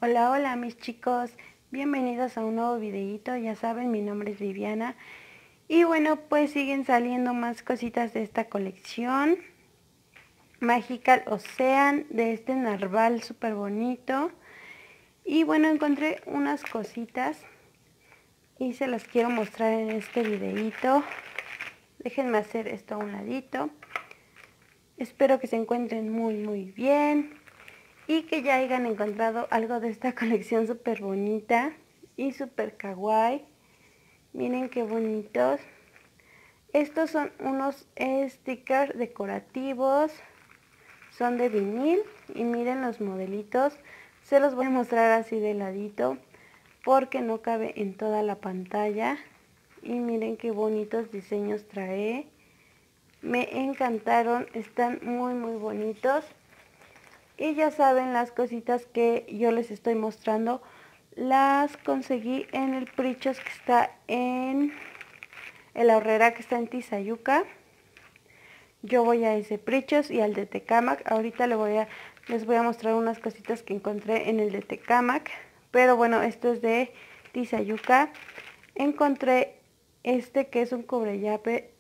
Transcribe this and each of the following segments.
Hola, hola mis chicos, bienvenidos a un nuevo videito. Ya saben, mi nombre es Viviana. Y bueno, pues siguen saliendo más cositas de esta colección Magical Ocean, de este narval súper bonito. Y bueno, encontré unas cositas y se las quiero mostrar en este videito. Déjenme hacer esto a un ladito. Espero que se encuentren muy bien y que ya hayan encontrado algo de esta colección súper bonita y súper kawaii. Miren qué bonitos. Estos son unos stickers decorativos, son de vinil y miren los modelitos. Se los voy a mostrar así de ladito porque no cabe en toda la pantalla. Y miren qué bonitos diseños trae. Me encantaron, están muy bonitos. Y ya saben, las cositas que yo les estoy mostrando las conseguí en el Prichos, que está en la Horrera, que está en Tizayuca. Yo voy a ese Prichos y al de Tecámac. Ahorita les voy a mostrar unas cositas que encontré en el de Tecámac. Pero bueno, esto es de Tizayuca. Encontré este que es un cubrellave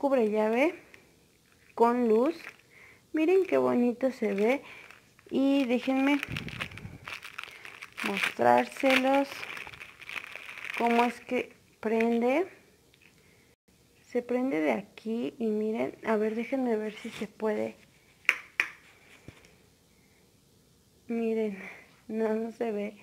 con luz. Miren qué bonito se ve. Y déjenme mostrárselos cómo es que prende. Se prende de aquí y miren, a ver, déjenme ver si se puede. Miren, no se ve,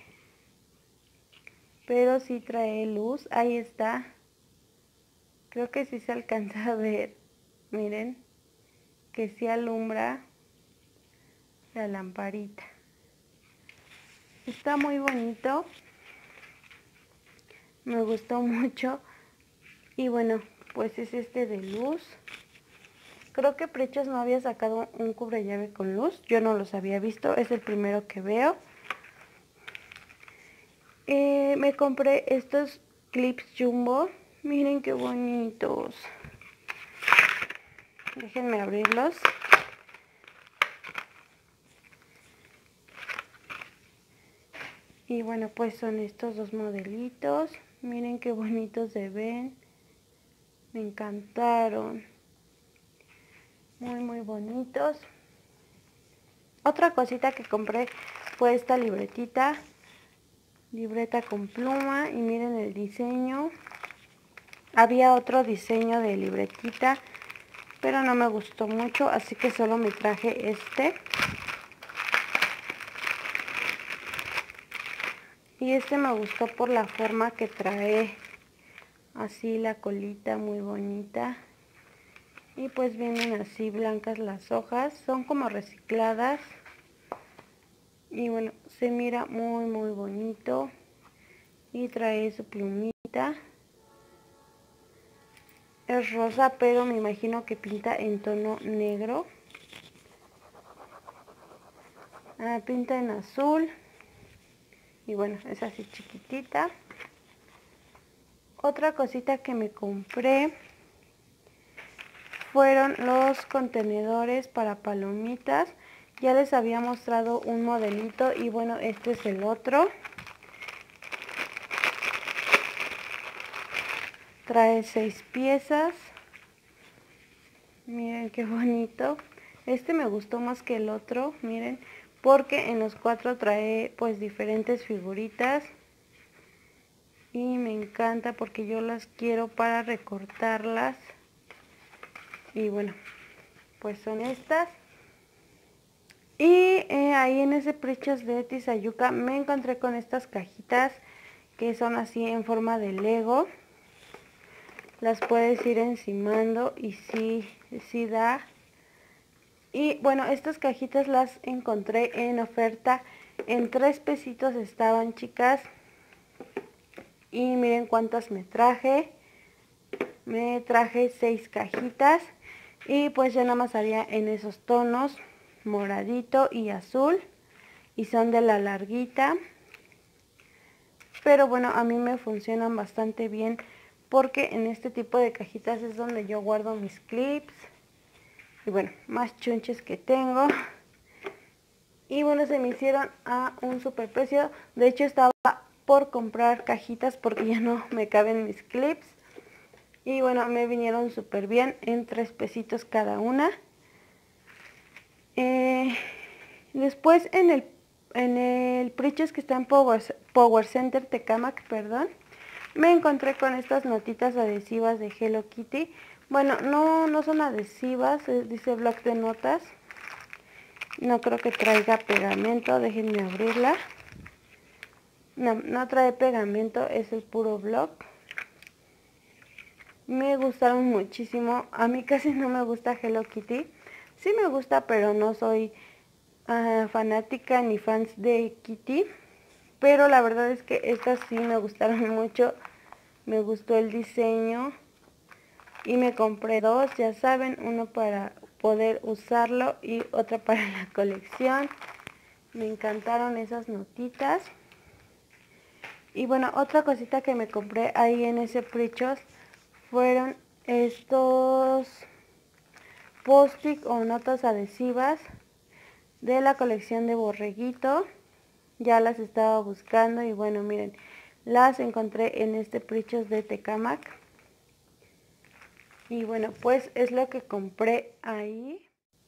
pero sí trae luz. Ahí está, creo que sí se alcanza a ver. Miren que sí alumbra la lamparita. Está muy bonito, me gustó mucho. Y bueno, pues es este de luz. Creo que Prechos no había sacado un cubrellave con luz. Yo no los había visto, es el primero que veo. Me compré estos clips jumbo. Miren qué bonitos. Déjenme abrirlos. Y bueno, pues son estos dos modelitos. Miren qué bonitos se ven. Me encantaron. Muy bonitos. Otra cosita que compré fue esta libretita. Libreta con pluma. Y miren el diseño. Había otro diseño de libretita, pero no me gustó mucho, así que solo me traje este. Y este me gustó por la forma que trae. Así la colita muy bonita. Y pues vienen así blancas las hojas. Son como recicladas. Y bueno, se mira muy bonito. Y trae su plumita. Es rosa, pero me imagino que pinta en tono negro. Pinta en azul. Y bueno, es así chiquitita. Otra cosita que me compré fueron los contenedores para palomitas. Ya les había mostrado un modelito y bueno, este es el otro. Trae 6 piezas. Miren qué bonito. Este me gustó más que el otro, miren, porque en los 4 trae pues diferentes figuritas. Y me encanta porque yo las quiero para recortarlas. Y bueno, pues son estas. Y ahí en ese Prichos de Tizayuca me encontré con estas cajitas que son así en forma de Lego. Las puedes ir encimando y sí da. Y bueno, estas cajitas las encontré en oferta. En 3 pesitos estaban, chicas. Y miren cuántas me traje. Me traje 6 cajitas. Y pues ya nada más haría en esos tonos, moradito y azul. Y son de la larguita. Pero bueno, a mí me funcionan bastante bien porque en este tipo de cajitas es donde yo guardo mis clips. Y bueno, más chunches que tengo. Y bueno, se me hicieron a un super precio. De hecho estaba por comprar cajitas porque ya no me caben mis clips. Y bueno, me vinieron súper bien en 3 pesitos cada una. Después en el Prichos que está en Power Center Tecamac, perdón, me encontré con estas notitas adhesivas de Hello Kitty. Bueno, no son adhesivas, dice bloc de notas. No creo que traiga pegamento, déjenme abrirla. No trae pegamento, es el puro bloc. Me gustaron muchísimo. A mí casi no me gusta Hello Kitty. Sí me gusta, pero no soy fanática ni fans de Kitty. Pero la verdad es que estas sí me gustaron mucho. Me gustó el diseño. Y me compré 2, ya saben, uno para poder usarlo y otra para la colección. Me encantaron esas notitas. Y bueno, otra cosita que me compré ahí en ese Prichos fueron estos post-it o notas adhesivas de la colección de Borreguito. Ya las estaba buscando y bueno, miren, las encontré en este Prichos de Tecamac. Y bueno, pues es lo que compré ahí.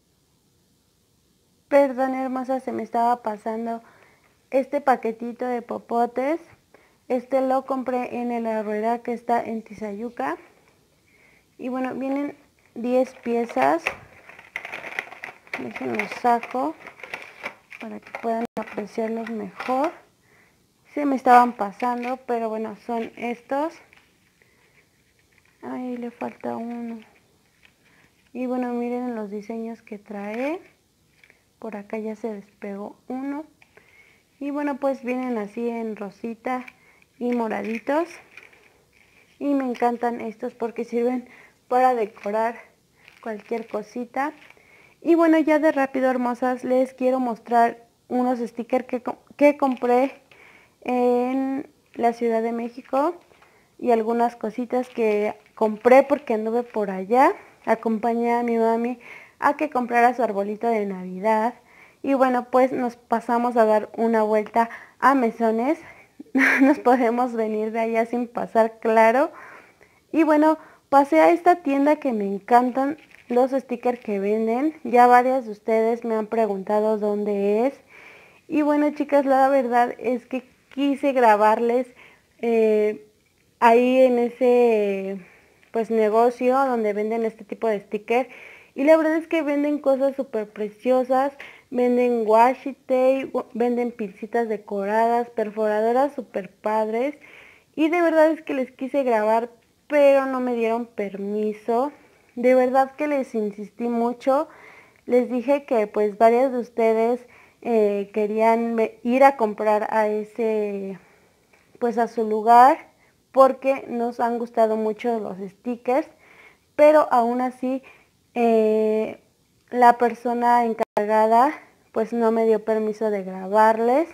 Perdón, hermosa, se me estaba pasando este paquetito de popotes. Este lo compré en el Arrueda que está en Tizayuca. Y bueno, vienen 10 piezas. Déjenlos saco para que puedan apreciarlos mejor. Se me estaban pasando, pero bueno, son estos. Ahí le falta uno. Y bueno, miren los diseños que trae. Por acá ya se despegó uno. Y bueno, pues vienen así en rosita y moraditos. Y me encantan estos porque sirven para decorar cualquier cosita. Y bueno, ya de rápido, hermosas, les quiero mostrar unos stickers que compré en la Ciudad de México. Y algunas cositas que compré porque anduve por allá. Acompañé a mi mami a que comprara su arbolito de Navidad. Y bueno, pues nos pasamos a dar una vuelta a Mesones. Nos podemos venir de allá sin pasar, claro. Y bueno, pasé a esta tienda que me encantan los stickers que venden. Ya varias de ustedes me han preguntado dónde es. Y bueno, chicas, la verdad es que quise grabarles ahí en ese pues negocio donde venden este tipo de sticker. Y la verdad es que venden cosas súper preciosas. Venden washi tape, venden pincitas decoradas, perforadoras súper padres. Y de verdad es que les quise grabar, pero no me dieron permiso. De verdad que les insistí mucho. Les dije que pues varias de ustedes querían ir a comprar a ese, pues a su lugar, porque nos han gustado mucho los stickers, pero aún así la persona encargada pues no me dio permiso de grabarles.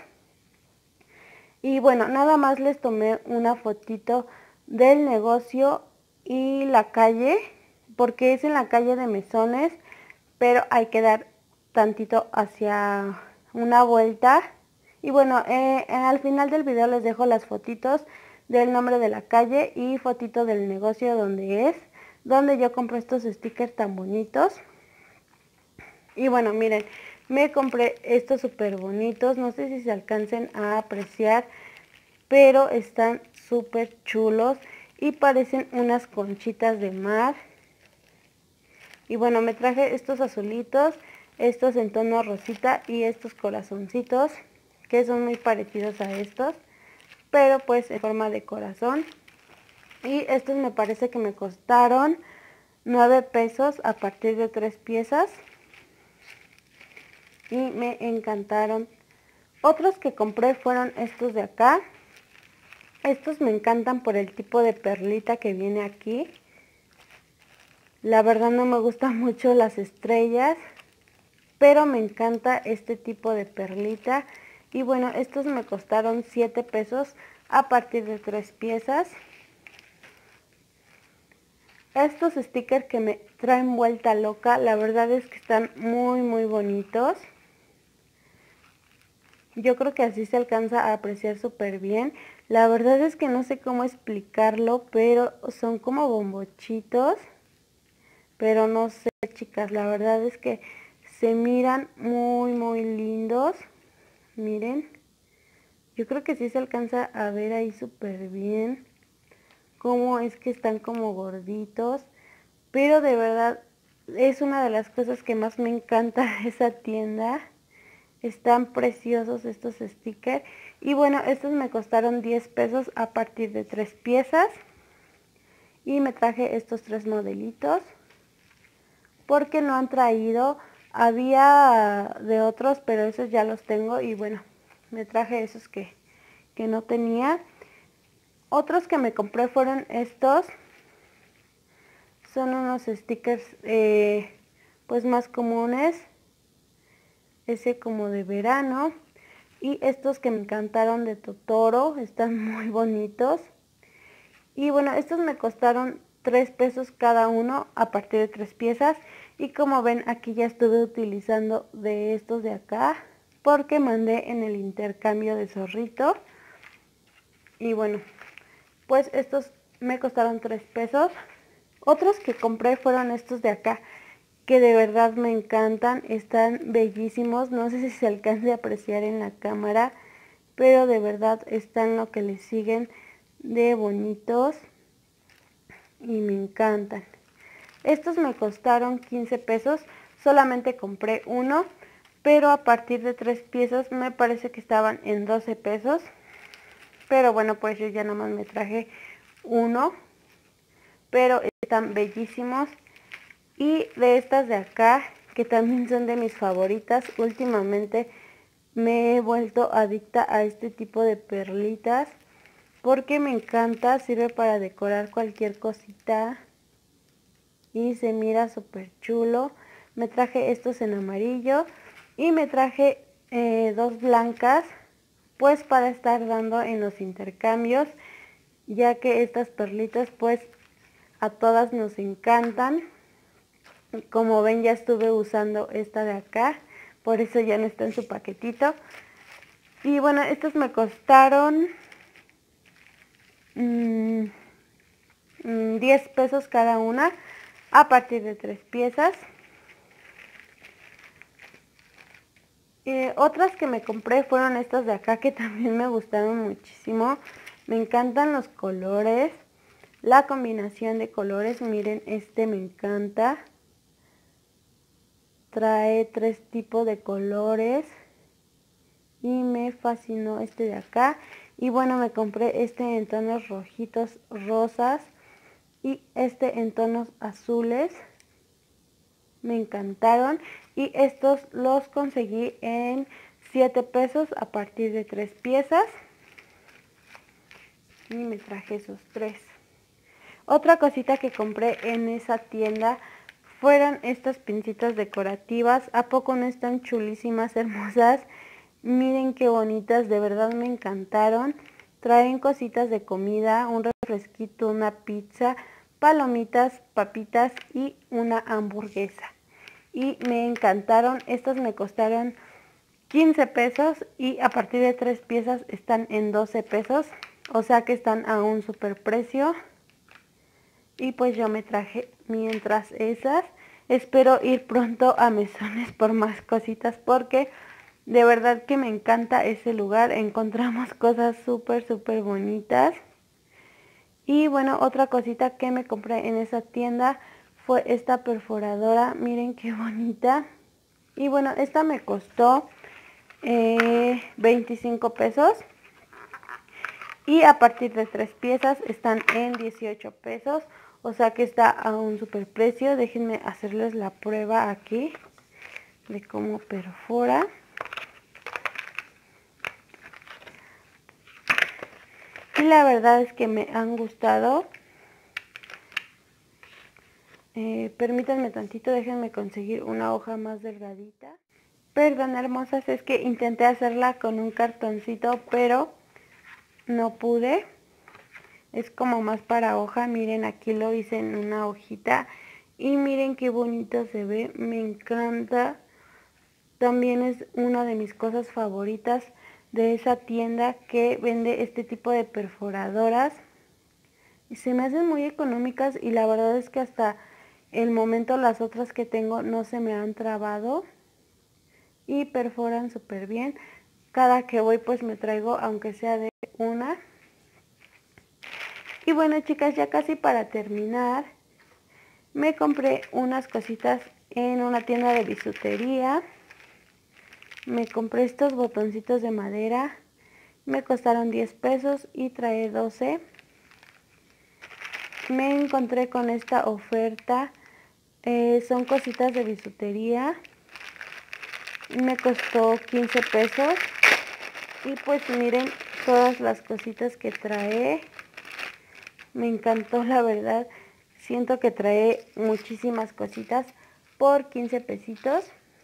Y bueno, nada más les tomé una fotito del negocio y la calle, porque es en la calle de Mesones, pero hay que dar tantito hacia una vuelta. Y bueno, al final del video les dejo las fotitos del nombre de la calle y fotito del negocio donde yo compro estos stickers tan bonitos. Y bueno, miren, me compré estos súper bonitos, no sé si se alcancen a apreciar, pero están súper chulos y parecen unas conchitas de mar. Y bueno, me traje estos azulitos, estos en tono rosita y estos corazoncitos, que son muy parecidos a estos, pero pues en forma de corazón. Y estos me parece que me costaron 9 pesos a partir de 3 piezas. Y me encantaron. Otros que compré fueron estos de acá. Estos me encantan por el tipo de perlita que viene aquí. La verdad no me gustan mucho las estrellas, pero me encanta este tipo de perlita. Y bueno, estos me costaron 7 pesos a partir de 3 piezas. Estos stickers que me traen vuelta loca, la verdad es que están muy bonitos. Yo creo que así se alcanza a apreciar súper bien. La verdad es que no sé cómo explicarlo, pero son como bombochitos. Pero no sé, chicas, la verdad es que se miran muy lindos. Miren, yo creo que sí se alcanza a ver ahí súper bien cómo es que están como gorditos. Pero de verdad es una de las cosas que más me encanta de esa tienda. Están preciosos estos stickers. Y bueno, estos me costaron 10 pesos a partir de 3 piezas. Y me traje estos 3 modelitos. Porque no han traído. Había de otros, pero esos ya los tengo. Y bueno, me traje esos que no tenía. Otros que me compré fueron estos. Son unos stickers pues más comunes. Ese como de verano. Y estos que me encantaron de Totoro. Están muy bonitos. Y bueno, estos me costaron 3 pesos cada uno a partir de 3 piezas. Y como ven, aquí ya estuve utilizando de estos de acá. Porque mandé en el intercambio de Zorrito. Y bueno, pues estos me costaron 3 pesos. Otros que compré fueron estos de acá, que de verdad me encantan, están bellísimos, no sé si se alcance a apreciar en la cámara, pero de verdad están lo que les siguen de bonitos y me encantan. Estos me costaron 15 pesos, solamente compré uno, pero a partir de 3 piezas me parece que estaban en 12 pesos, pero bueno, pues yo ya nomás me traje uno, pero están bellísimos. Y de estas de acá, que también son de mis favoritas, últimamente me he vuelto adicta a este tipo de perlitas porque me encanta, sirve para decorar cualquier cosita y se mira súper chulo. Me traje estos en amarillo y me traje 2 blancas, pues para estar dando en los intercambios, ya que estas perlitas pues a todas nos encantan. Como ven, ya estuve usando esta de acá, por eso ya no está en su paquetito. Y bueno, estos me costaron 10 pesos cada una a partir de 3 piezas. Otras que me compré fueron estas de acá, que también me gustaron muchísimo. Me encantan los colores, la combinación de colores. Miren, este me encanta. Trae 3 tipos de colores y me fascinó este de acá. Y bueno, me compré este en tonos rojitos, rosas, y este en tonos azules. Me encantaron y estos los conseguí en 7 pesos a partir de 3 piezas. Y me traje esos 3. Otra cosita que compré en esa tienda fueron estas pincitas decorativas. ¿A poco no están chulísimas, hermosas? Miren qué bonitas, de verdad me encantaron. Traen cositas de comida, un refresquito, una pizza, palomitas, papitas y una hamburguesa. Y me encantaron, estas me costaron 15 pesos y a partir de 3 piezas están en 12 pesos. O sea que están a un super precio. Y pues yo me traje mientras esas. Espero ir pronto a Mesones por más cositas porque de verdad que me encanta ese lugar. Encontramos cosas súper bonitas. Y bueno, otra cosita que me compré en esa tienda fue esta perforadora. Miren qué bonita. Y bueno, esta me costó 25 pesos. Y a partir de 3 piezas están en 18 pesos. O sea que está a un super precio. Déjenme hacerles la prueba aquí de cómo perfora. Y la verdad es que me han gustado. Permítanme tantito, déjenme conseguir una hoja más delgadita. Perdón, hermosas, es que intenté hacerla con un cartoncito, pero no pude. Es como más para hoja. Miren, aquí lo hice en una hojita. Y miren qué bonito se ve. Me encanta. También es una de mis cosas favoritas. de esa tienda que vende este tipo de perforadoras. Y se me hacen muy económicas y la verdad es que hasta el momento las otras que tengo no se me han trabado y perforan súper bien. Cada que voy pues me traigo aunque sea de una. Y bueno, chicas, ya casi para terminar, me compré unas cositas en una tienda de bisutería. Me compré estos botoncitos de madera, me costaron 10 pesos y trae 12. Me encontré con esta oferta, son cositas de bisutería, me costó 15 pesos. Y pues miren todas las cositas que trae, me encantó la verdad. Siento que trae muchísimas cositas por 15 pesitos.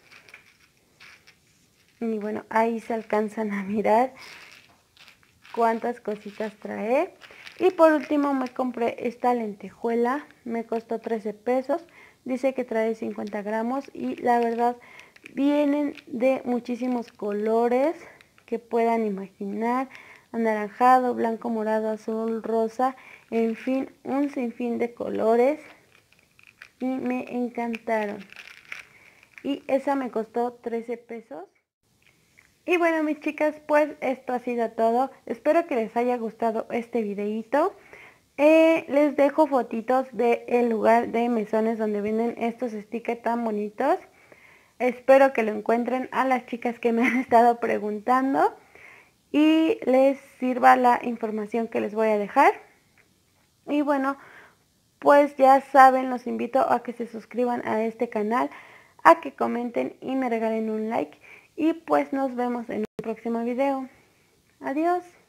Y bueno, ahí se alcanzan a mirar cuántas cositas trae. Y por último me compré esta lentejuela, me costó 13 pesos. Dice que trae 50 gramos y la verdad vienen de muchísimos colores que puedan imaginar. Anaranjado, blanco, morado, azul, rosa, en fin, un sinfín de colores. Y me encantaron. Y esa me costó 13 pesos. Y bueno, mis chicas, pues esto ha sido todo. Espero que les haya gustado este videito. Les dejo fotitos del lugar de mesones donde venden estos stickers tan bonitos. Espero que lo encuentren a las chicas que me han estado preguntando y les sirva la información que les voy a dejar. Y bueno, pues ya saben, los invito a que se suscriban a este canal, a que comenten y me regalen un like. Y pues nos vemos en un próximo video. Adiós.